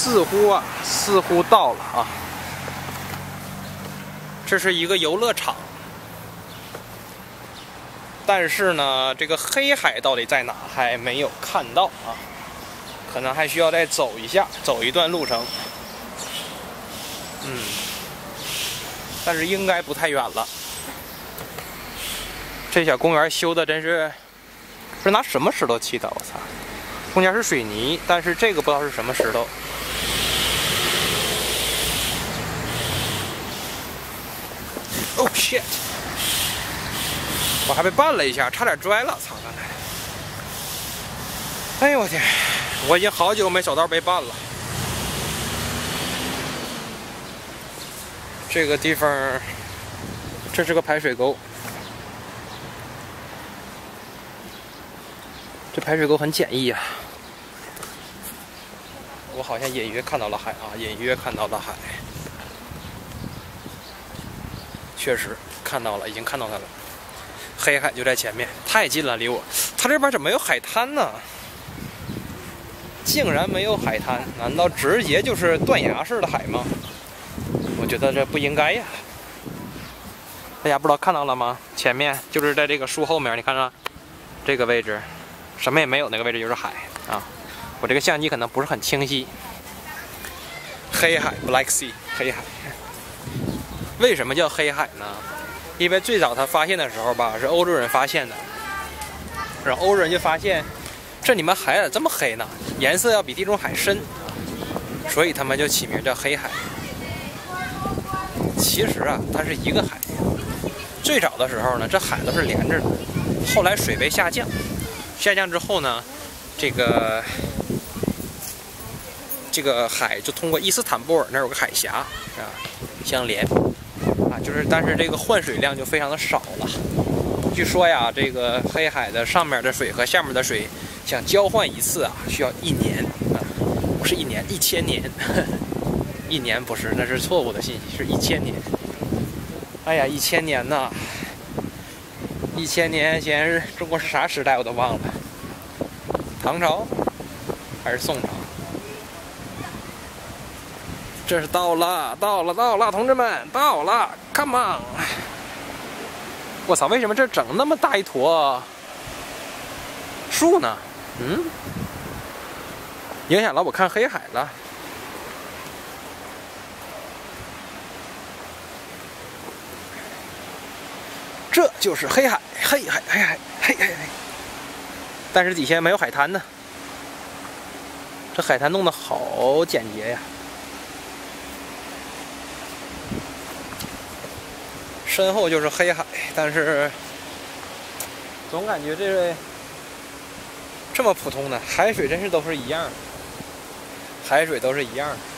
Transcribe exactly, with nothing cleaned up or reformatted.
似乎啊，似乎到了啊。这是一个游乐场，但是呢，这个黑海到底在哪还没有看到啊，可能还需要再走一下，走一段路程。嗯，但是应该不太远了。这小公园修的真是，是拿什么石头砌的？我操！中间是水泥，但是这个不知道是什么石头。Oh shit！ 我还被绊了一下，差点摔了，操！刚才。哎呦我天！我已经好久没走道被绊了。这个地方，这是个排水沟。这排水沟很简易啊。我好像隐约看到了海啊，隐约看到了海。确实看到了，已经看到它了。黑海就在前面，太近了，离我。它这边怎么没有海滩呢？竟然没有海滩，难道直接就是断崖式的海吗？我觉得这不应该呀。大家不知道看到了吗？前面就是在这个树后面，你看看这个位置，什么也没有，那个位置就是海啊。我这个相机可能不是很清晰。黑海 Black Sea 黑海，为什么叫黑海呢？因为最早它发现的时候吧，是欧洲人发现的，然后欧洲人就发现这你们海咋这么黑呢？颜色要比地中海深，所以他们就起名叫黑海。其实啊，它是一个海。最早的时候呢，这海都是连着的，后来水位下降，下降之后呢，这个这个海就通过伊斯坦布尔那儿有个海峡啊相连啊，就是但是这个换水量就非常的少了。据说呀，这个黑海的上面的水和下面的水想交换一次啊，需要一年啊，不是一年，一千年。一年不是，那是错误的信息，是一千年。哎呀，一千年呐！一千年前是中国是啥时代我都忘了，唐朝还是宋朝？这是到了，到了，到了，同志们，到了 ，Come on！ 我操，为什么这整那么大一坨树呢？嗯，影响了我看黑海了。这就是黑海，黑海，黑海，黑海，但是底下没有海滩呢。这海滩弄得好简洁呀。身后就是黑海，但是总感觉这这么普通的海水真是都是一样的，海水都是一样的。